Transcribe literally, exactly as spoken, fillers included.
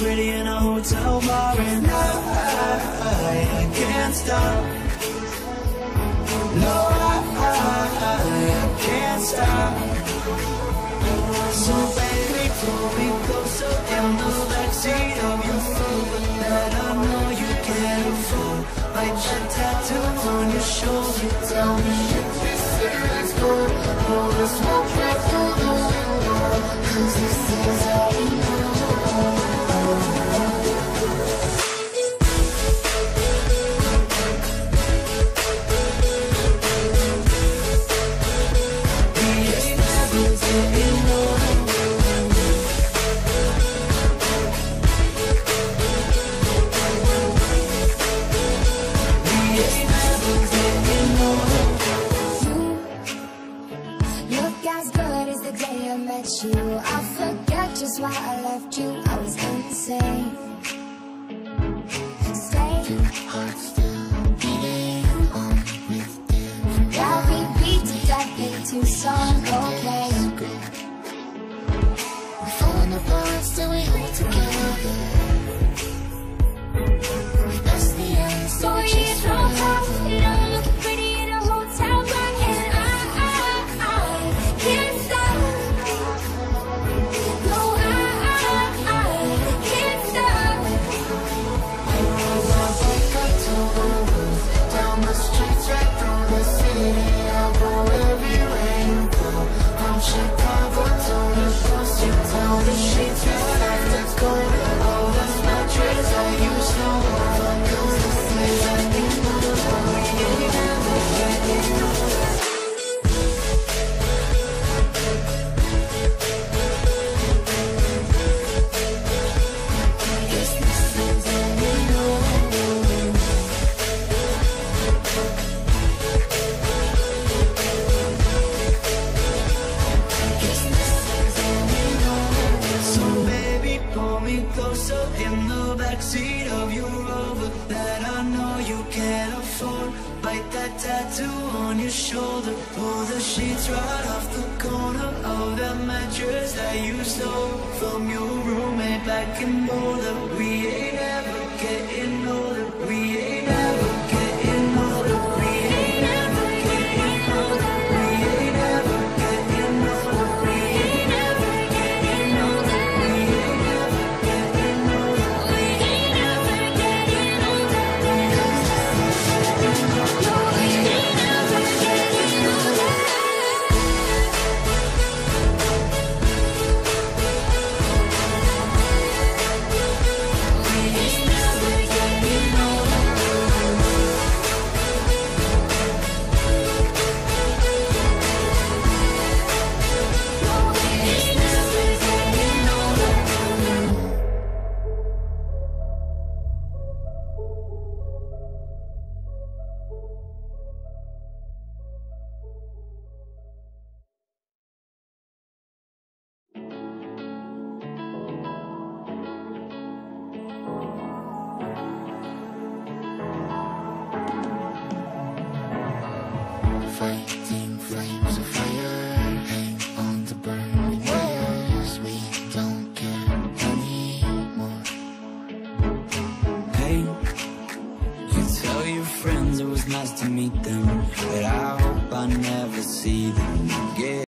pretty in a hotel bar, and I, I, I can't stop. No, I, I, I can't stop. So baby, pull me closer in the backseat of your Rover that I know you can't afford. Like that tattoo on your shoulder. Tell me if this is good. Blow the smoke right through the window, 'cause this is how we know. You, I forget just why I left you. I was insane. Stay. Two hearts still beating on with different. Yeah, we beat to death in Tucson. Okay. We're falling apart, still we hold together. That's the end. So we just roll out. You know, looking pretty in a hotel room, and I, I, I can't stop. Chicago to the coast, you tell the sheets you have to go. All those mattress I used to want, 'cause this is like you know, we ain't never getting over. Guess this is how we know. Closer in the backseat of your Rover that I know you can't afford. Bite that tattoo on your shoulder. Pull the sheets right off the corner of that mattress that you stole from your roommate back in Boulder. We ain't ever getting older. We ain't ever getting older. We ain't ever getting older. We ain't ever getting older. We ain't ever getting older. Fighting flames of fire, hang on to burning wires. We don't care anymore. Hey, you tell your friends it was nice to meet them, but I hope I never see them again.